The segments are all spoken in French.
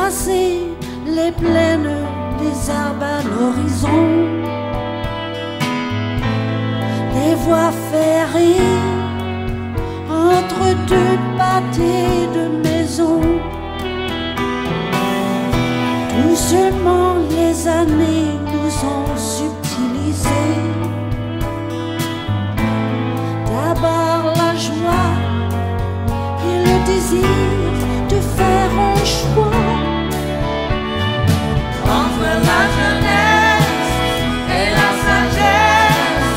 tracé les plaines, les arbres à l'horizon, les voies ferrées entre deux pâtés de maisons. Doucement les années nous ont subtilisés. D'abord la joie et le désir de faire un choix entre la jeunesse et la sagesse.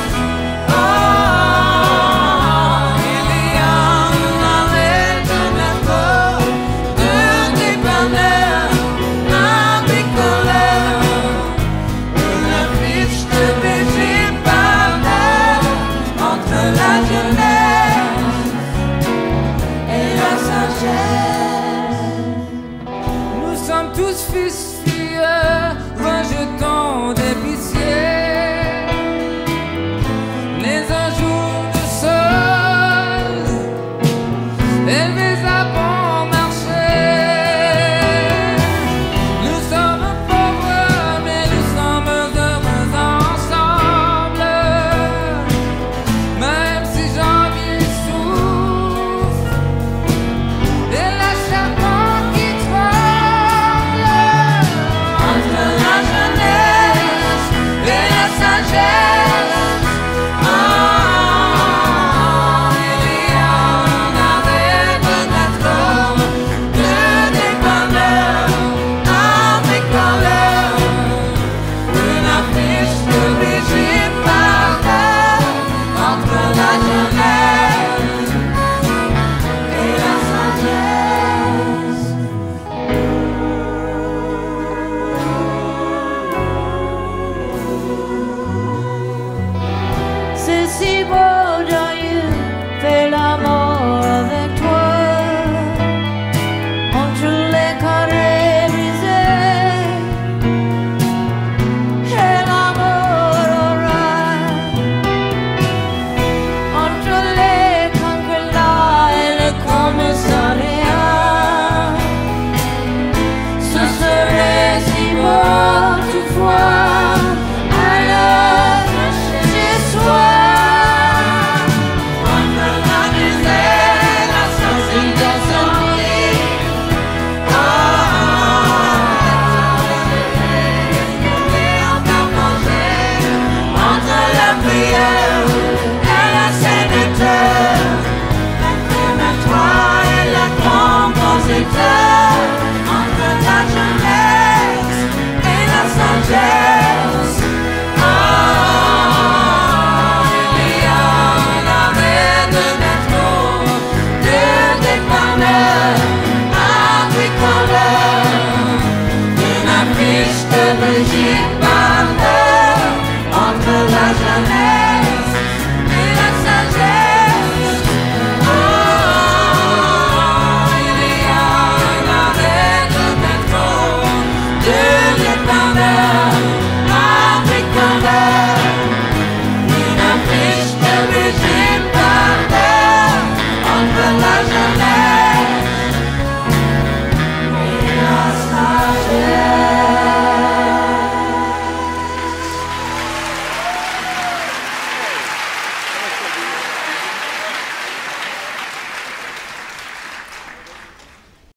Oh, il y a une arrêt de métro, de dépanneur, un bricoleur, une fiche de végétal entre la jeunesse et la sagesse. Nous sommes tous fils, rejetant des pitiés, les un jour de sol, élevés à bon marché. Nous sommes pauvres, mais nous sommes heureux ensemble. Même si janvier souffre et la charpente qui tremble entre la jeunesse et la sagesse.